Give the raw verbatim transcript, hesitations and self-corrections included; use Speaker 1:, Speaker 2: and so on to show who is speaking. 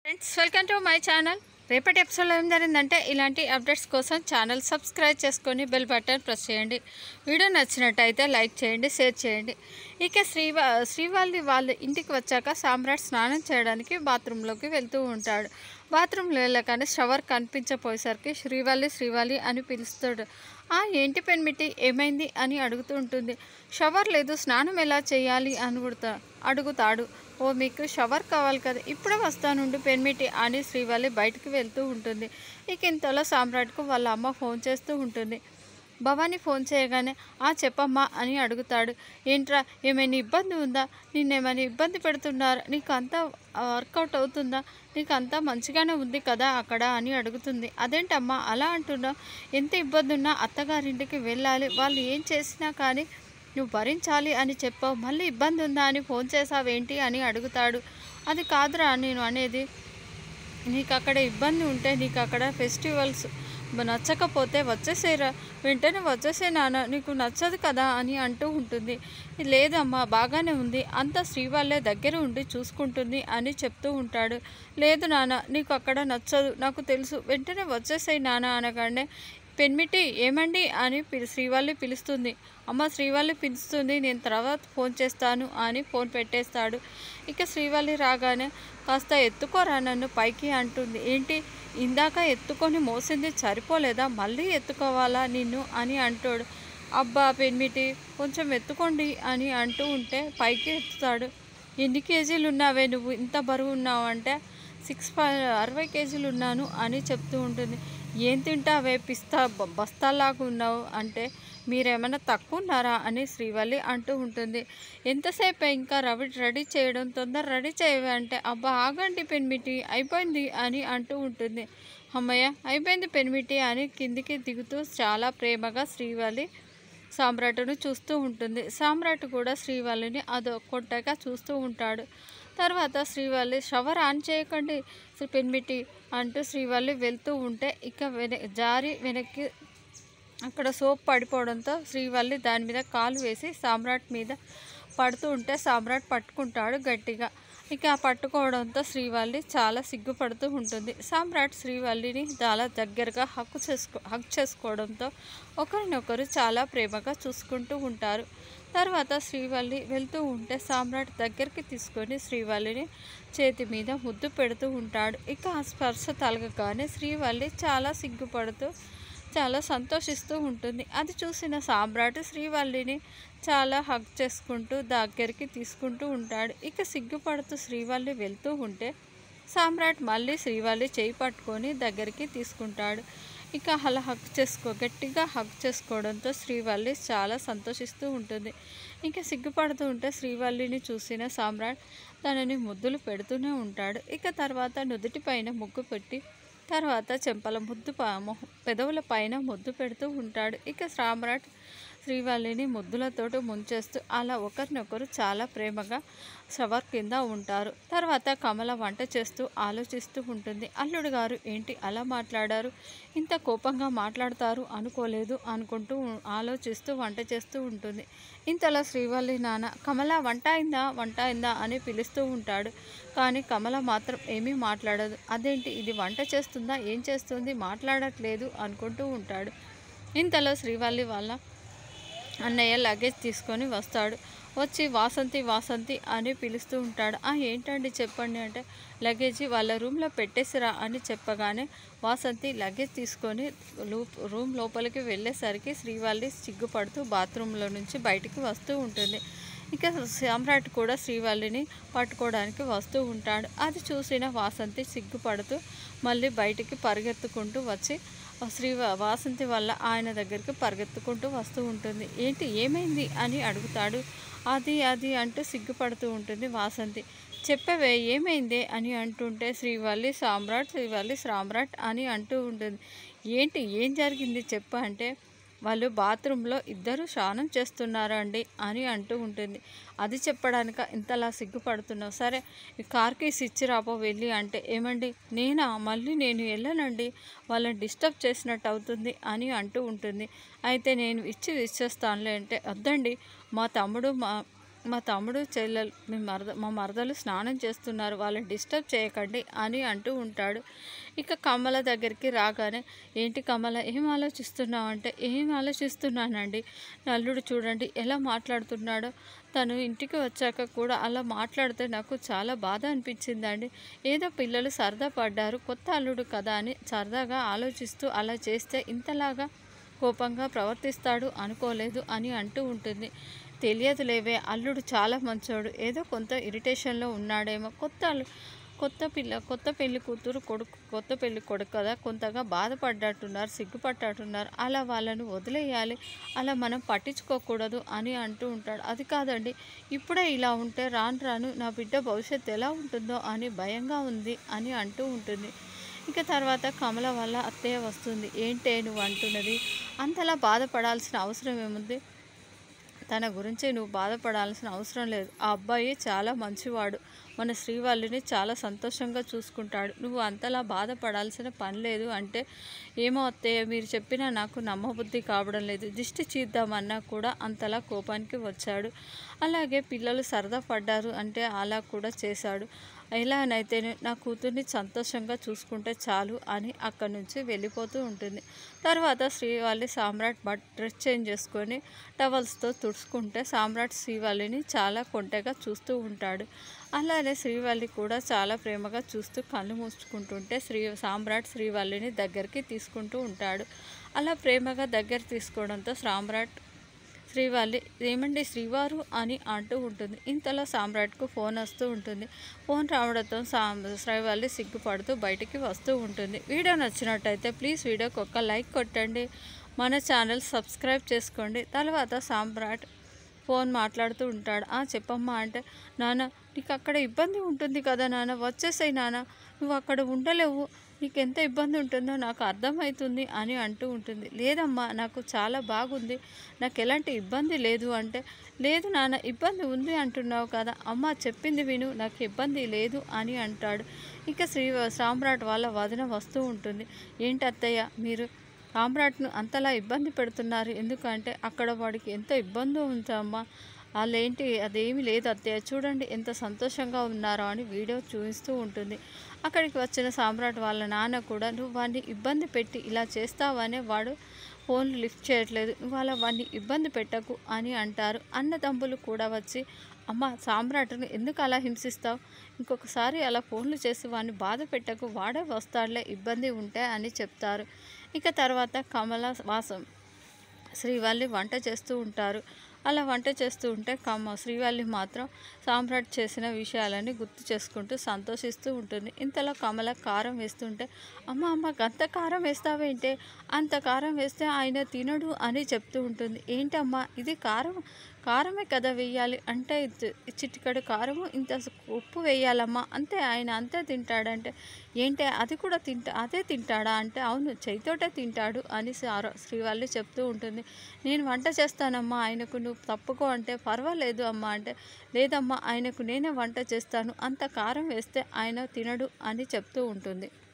Speaker 1: Friends welcome to my channel. రేపటి ఎపిసోడ్లో ఏం జరిగిందంటే ఇలాంటి అప్డేట్స్ కోసం ఛానల్ సబ్స్క్రైబ్ చేసుకొని బెల్ బటన్ ప్రెస్ చేయండి. వీడియో నచ్చినట్టయితే లైక్ చేయండి, షేర్ చేయండి. ఇక శ్రీవా శ్రీవాళ్ళి వాళ్ళ ఇంటికి వచ్చాక సామ్రాట్ స్నానం చేయడానికి బాత్రూంలోకి వెళ్తూ ఉంటాడు. బాత్రూంలో వెళ్ళగానే షవర్ కనిపించపోయేసరికి శ్రీవాళ్ళి శ్రీవాళ్ళి అని పిలుస్తాడు. ఆ ఏంటి పెన్మిటి ఏమైంది అని అడుగుతూ ఉంటుంది. షవర్ లేదు, స్నానం ఎలా చేయాలి అని అడుగుతా అడుగుతాడు ఓ మీకు షవర్ కావాలి కదా, ఇప్పుడే వస్తానుండి పెన్మిటి అని శ్రీవాళ్ళి బయటికి వెళ్తూ ఉంటుంది. ఇక ఇంతలో సామ్రాట్కు వాళ్ళ అమ్మ ఫోన్ చేస్తూ ఉంటుంది. భవానీ ఫోన్ చేయగానే ఆ చెప్పమ్మా అని అడుగుతాడు. ఏంట్రా ఏమైనా ఇబ్బంది ఉందా, నిన్నేమైనా ఇబ్బంది పెడుతున్నారా, నీకు అంతా వర్కౌట్ అవుతుందా, నీకు అంతా మంచిగానే ఉంది కదా అక్కడ అని అడుగుతుంది. అదేంటమ్మా అలా అంటున్నావు, ఎంత ఇబ్బంది ఉన్నా అత్తగారింటికి వెళ్ళాలి, వాళ్ళు ఏం చేసినా కానీ నువ్వు భరించాలి అని చెప్పావు, మళ్ళీ ఇబ్బంది ఉందా అని ఫోన్ చేసావేంటి అని అడుగుతాడు. అది కాదురా నేను అనేది, నీకు అక్కడ ఇబ్బంది ఉంటే నీకు అక్కడ ఫెస్టివల్స్ నచ్చకపోతే వచ్చేసేరా, వెంటనే వచ్చేసే నాన్న, నీకు నచ్చదు కదా అని అంటూ ఉంటుంది. లేదమ్మా బాగానే ఉంది, అంతా శ్రీవాళ్ళే దగ్గర ఉండి చూసుకుంటుంది అని చెప్తూ ఉంటాడు. లేదు నాన్న నీకు అక్కడ నచ్చదు నాకు తెలుసు, వెంటనే వచ్చేసేయి నాన్న అనగానే పెన్మిటి ఏమండి అని శ్రీవాళ్ళి పిలుస్తుంది. అమ్మ శ్రీవాళ్ళి పిలుస్తుంది, నేను తర్వాత ఫోన్ చేస్తాను అని ఫోన్ పెట్టేస్తాడు. ఇక శ్రీవాళ్ళి రాగానే కాస్త ఎత్తుకోరా నన్ను పైకి అంటుంది. ఏంటి ఇందాక ఎత్తుకొని మోసింది సరిపోలేదా, మళ్ళీ ఎత్తుకోవాలా నిన్ను అని అంటాడు. అబ్బా పెన్మిటి కొంచెం ఎత్తుకోండి అని అంటూ ఉంటే పైకి ఎత్తుతాడు. ఎన్ని కేజీలు ఉన్నావే నువ్వు, ఇంత బరువు ఉన్నావు అంటే సిక్స్ అరవై కేజీలు ఉన్నాను అని చెప్తూ ఉంటుంది. ఏం తింటావే పిస్తా బస్తాలాగా ఉన్నావు అంటే మీరేమైనా తక్కువ ఉన్నారా అని శ్రీవాళ్ళి అంటూ ఉంటుంది. ఎంతసేపు ఇంకా రవి రెడీ చేయడం, తొందర రెడీ చేయవే అంటే అబ్బా ఆగండి పెన్మిటి అయిపోయింది అని అంటూ ఉంటుంది. అమ్మయ్య అయిపోయింది పెన్మిటి అని కిందికి దిగుతూ చాలా ప్రేమగా శ్రీవాళ్ళి సామ్రాట్ను చూస్తూ ఉంటుంది. సామ్రాట్ కూడా శ్రీవాళ్ళిని అదో కొట్టగా చూస్తూ ఉంటాడు. తర్వాత శ్రీవాళ్ళి షవర్ ఆన్ చేయకండి పెన్మిటి అంటూ శ్రీవాళ్ళి వెళ్తూ ఉంటే ఇక వెన జారి వెనక్కి అక్కడ సోప్ పడిపోవడంతో శ్రీవాళ్ళి దాని మీద కాలు వేసి సామ్రాట్ మీద పడుతూ ఉంటే సామ్రాట్ పట్టుకుంటాడు గట్టిగా. ఇక పట్టుకోవడంతో శ్రీవాళ్ళి చాలా సిగ్గుపడుతూ ఉంటుంది. సామ్రాట్ శ్రీవాళ్ళిని చాలా దగ్గరగా హక్కు చేసుకో హక్ చేసుకోవడంతో ఒకరినొకరు చాలా ప్రేమగా చూసుకుంటూ ఉంటారు. తర్వాత శ్రీవాళ్ళి వెళ్తూ ఉంటే సామ్రాట్ దగ్గరికి తీసుకొని శ్రీవాళ్ళిని చేతి మీద ముద్దు పెడుతూ ఉంటాడు. ఇక ఆ స్పర్శ తలగగానే శ్రీవాళ్ళి చాలా సిగ్గుపడుతూ చాలా సంతోషిస్తూ ఉంటుంది. అది చూసిన సామ్రాట్ శ్రీవాళ్ళిని చాలా హగ్ చేసుకుంటూ దగ్గరికి తీసుకుంటూ ఉంటాడు. ఇక సిగ్గుపడుతూ శ్రీవాళ్ళి వెళ్తూ ఉంటే సామ్రాట్ మళ్ళీ శ్రీవాళ్ళి చేయి పట్టుకొని దగ్గరికి తీసుకుంటాడు. ఇక అలా హగ్ చేసుకో గట్టిగా హగ్ చేసుకోవడంతో శ్రీవాళ్ళి చాలా సంతోషిస్తూ ఉంటుంది. ఇంకా సిగ్గుపడుతూ ఉంటే శ్రీవాళ్ళిని చూసిన సామ్రాట్ తనని ముద్దులు పెడుతూనే ఉంటాడు. ఇక తర్వాత నుదుటి పైన ముగ్గు పెట్టి తర్వాత చెంపల ముద్దు పెదవుల పైన ముద్దు పెడుతూ ఉంటాడు. ఇక సామ్రాట్ శ్రీవాళ్ళిని ముద్దులతోటి ముంచేస్తూ అలా ఒకరినొకరు చాలా ప్రేమగా షవర్ కింద ఉంటారు. తర్వాత కమల వంట చేస్తూ ఆలోచిస్తూ ఉంటుంది. అల్లుడు గారు ఏంటి అలా మాట్లాడారు, ఇంత కోపంగా మాట్లాడతారు అనుకోలేదు అనుకుంటూ ఆలోచిస్తూ వంట చేస్తూ ఉంటుంది. ఇంతలో శ్రీవాళ్ళి నాన్న కమల వంట అయిందా వంట అయిందా అని పిలుస్తూ ఉంటాడు. కానీ కమల మాత్రం ఏమీ మాట్లాడదు. అదేంటి ఇది వంట చేస్తుందా ఏం చేస్తుంది మాట్లాడట్లేదు అనుకుంటూ ఉంటాడు. ఇంతలో శ్రీవాళ్ళి వాళ్ళ అన్నయ్య లగేజ్ తీసుకొని వస్తాడు. వచ్చి వాసంతి వాసంతి అని పిలుస్తూ ఉంటాడు. ఆ ఏంటండి చెప్పండి అంటే లగేజీ వాళ్ళ రూమ్లో పెట్టేసిరా అని చెప్పగానే వాసంతి లగేజ్ తీసుకొని రూమ్ లోపలికి వెళ్ళేసరికి శ్రీవాళ్ళి సిగ్గుపడుతూ బాత్రూంలో నుంచి బయటికి వస్తూ ఉంటుంది. ఇక సామ్రాట్ కూడా శ్రీవాళ్ళిని పట్టుకోవడానికి వస్తూ ఉంటాడు. అది చూసిన వాసంతి సిగ్గుపడుతూ మళ్ళీ బయటికి పరిగెత్తుకుంటూ వచ్చి శ్రీ వాసంతి వల్ల ఆయన దగ్గరికి పరిగెత్తుకుంటూ వస్తూ ఉంటుంది. ఏంటి ఏమైంది అని అడుగుతాడు. అది అది అంటూ సిగ్గుపడుతూ ఉంటుంది వాసంతి. చెప్పవే ఏమైందే అని అంటుంటే శ్రీవాళ్ళి సామ్రాట్ శ్రీవాళ్ళి సామ్రాట్ అని అంటూ ఉంటుంది. ఏంటి ఏం జరిగింది చెప్పు అంటే వాళ్ళు బాత్రూంలో ఇద్దరు స్నానం చేస్తున్నారు అండి అని అంటూ ఉంటుంది. అది చెప్పడానిక ఇంతలా సిగ్గుపడుతున్నావు, సరే కార్ కీస్ ఇచ్చి రాపో వెళ్ళి అంటే ఏమండి నేనా మళ్ళీ నేను వెళ్ళనండి, వాళ్ళని డిస్టర్బ్ చేసినట్టు అవుతుంది అని అంటూ ఉంటుంది. అయితే నేను ఇచ్చి ఇచ్చేస్తానులే అంటే వద్దండి మా తమ్ముడు మా మా తమ్ముడు చెల్లెలు మీ మరద మా మరదలు స్నానం చేస్తున్నారు, వాళ్ళని డిస్టర్బ్ చేయకండి అని అంటూ ఉంటాడు. ఇక కమల దగ్గరికి రాగానే, ఏంటి కమల ఏం ఆలోచిస్తున్నావు అంటే, ఏం ఆలోచిస్తున్నానండి, నల్లుడు చూడండి ఎలా మాట్లాడుతున్నాడో, తను ఇంటికి వచ్చాక కూడా అలా మాట్లాడితే నాకు చాలా బాధ అనిపించిందండి. ఏదో పిల్లలు సరదా పడ్డారు, కొత్త అల్లుడు కదా అని సరదాగా ఆలోచిస్తూ అలా చేస్తే ఇంతలాగా కోపంగా ప్రవర్తిస్తాడు అనుకోలేదు అని అంటూ ఉంటుంది. తెలియదులేవే, అల్లుడు చాలా మంచోడు, ఏదో కొంత ఇరిటేషన్లో ఉన్నాడేమో, కొత్త కొత్త పిల్ల కొత్త పెళ్లి కూతురు కొడుకు కొత్త పెళ్లి కొడుకు కదా, కొంతగా బాధపడ్డట్టున్నారు, సిగ్గుపడ్డట్టున్నారు, అలా వాళ్ళను వదిలేయాలి, అలా మనం పట్టించుకోకూడదు అని అంటూ ఉంటాడు. అది కాదండి, ఇప్పుడే ఇలా ఉంటే రాను రాను నా బిడ్డ భవిష్యత్తు ఎలా ఉంటుందో అని భయంగా ఉంది అని అంటూ ఉంటుంది. ఇక తర్వాత కమల వల్ల అత్తయ్య వస్తుంది. ఏంటే నువ్వు అంటున్నది, అంతలా బాధపడాల్సిన అవసరం ఏముంది, తన గురించి నువ్వు బాధపడాల్సిన అవసరం లేదు, ఆ అబ్బాయి చాలా మంచివాడు, మన శ్రీవల్లిని చాలా సంతోషంగా చూసుకుంటాడు, నువ్వు అంతలా బాధపడాల్సిన పని లేదు అంటే, ఏమో అత్తయ్య మీరు చెప్పినా నాకు నమ్మబుద్ధి కావడం లేదు, దిష్టి చీద్దామన్నా కూడా అంతలా కోపానికి వచ్చాడు, అలాగే పిల్లలు సరదా పడ్డారు అంటే అలా కూడా చేశాడు, ఎలానైతే నా కూతుర్ని సంతోషంగా చూసుకుంటే చాలు అని అక్కడి నుంచి వెళ్ళిపోతూ ఉంటుంది. తర్వాత Srivalli Samrat but dress change చేసుకొని టవల్స్తో తుడుచుకుంటే సామ్రాట్ శ్రీవల్లిని చాలా కొంటెగా చూస్తూ ఉంటాడు. అలానే శ్రీవల్లి కూడా చాలా ప్రేమగా చూస్తూ కళ్ళు మూసుకుంటుంటే శ్రీ సామ్రాట్ శ్రీవల్లిని దగ్గరికి తీసుకుంటూ ఉంటాడు. అలా ప్రేమగా దగ్గర తీసుకోవడంతో సామ్రాట్ శ్రీవల్లి ఏమండి శ్రీవారు అని అంటూ ఉంటుంది. ఇంతలో సామ్రాట్కు ఫోన్ వస్తూ ఉంటుంది. ఫోన్ రావడంతో సా శ్రీవల్లి సిగ్గుపడుతూ బయటికి వస్తూ ఉంటుంది. వీడియో నచ్చినట్టయితే ప్లీజ్ వీడియోకి ఒక లైక్ కొట్టండి, మన ఛానల్ సబ్స్క్రైబ్ చేసుకోండి. తర్వాత సామ్రాట్ ఫోన్ మాట్లాడుతూ ఉంటాడు. ఆ చెప్పమ్మా అంటే, నాన్న నీకు అక్కడ ఇబ్బంది ఉంటుంది కదా నాన్న, వచ్చేసాయి నాన్న, నువ్వు అక్కడ ఉండలేవు, నీకు ఎంత ఇబ్బంది ఉంటుందో నాకు అర్థమవుతుంది అని అంటూ ఉంటుంది. లేదమ్మా నాకు చాలా బాగుంది, నాకు ఎలాంటి ఇబ్బంది లేదు అంటే, లేదు నాన్న ఇబ్బంది ఉంది అంటున్నావు కదా, అమ్మ చెప్పింది విను, నాకు ఇబ్బంది లేదు అని అంటాడు. ఇక శ్రీ సామ్రాట్ వాళ్ళ వదిన వస్తూ ఉంటుంది. ఏంటి అత్తయ్య మీరు సామ్రాట్ను అంతలా ఇబ్బంది పెడుతున్నారు, ఎందుకంటే అక్కడ వాడికి ఎంత ఇబ్బంది ఉందమ్మా, వాళ్ళేంటి అదేమీ లేదు అత్తయ్య, చూడండి ఎంత సంతోషంగా ఉన్నారో అని వీడియో చూపిస్తూ ఉంటుంది. అక్కడికి వచ్చిన సామ్రాట్ వాళ్ళ నాన్న కూడా, నువ్వు వాడిని ఇబ్బంది పెట్టి ఇలా చేస్తావనే వాడు ఫోన్లు లిఫ్ట్ చేయట్లేదు, నువ్వు అలా వాడిని ఇబ్బంది పెట్టకు అని అంటారు. అన్నదమ్ములు కూడా వచ్చి, అమ్మ సామ్రాట్ను ఎందుకు అలా హింసిస్తావు, ఇంకొకసారి అలా ఫోన్లు చేసి వాడిని బాధ పెట్టకు, వాడే వస్తాడులే ఇబ్బంది ఉంటే అని చెప్తారు. ఇక తర్వాత కమల వాసం శ్రీవల్లి వంట చేస్తూ ఉంటారు. అలా వంట చేస్తూ ఉంటే కమ్మ శ్రీవల్లి మాత్రం సామ్రాట్ చేసిన విషయాలని గుర్తు చేసుకుంటూ సంతోషిస్తూ ఉంటుంది. ఇంతలో కమల కారం వేస్తుంటే, అమ్మ అమ్మ అంత కారం వేస్తావేంటే, అంత కారం వేస్తే ఆయన తినడు అని చెప్తూ ఉంటుంది. ఏంటమ్మా ఇది కారం కారమే కదా వేయాలి అంటే, చిటికడు కారము ఇంత ఉప్పు వేయాలమ్మా, అంతే ఆయన అంతే తింటాడంటే, ఏంటే అది కూడా తింటా అదే తింటాడా అంటే, అవును చేయితోటే తింటాడు అని శ్రీవల్లి చెప్తూ ఉంటుంది. నేను వంట చేస్తానమ్మా ఆయనకు, నువ్వు తప్పుకో అంటే, పర్వాలేదు అమ్మా అంటే, లేదమ్మా ఆయనకు నేనే వంట చేస్తాను, అంత కారం వేస్తే ఆయన తినడు అని చెప్తూ ఉంటుంది.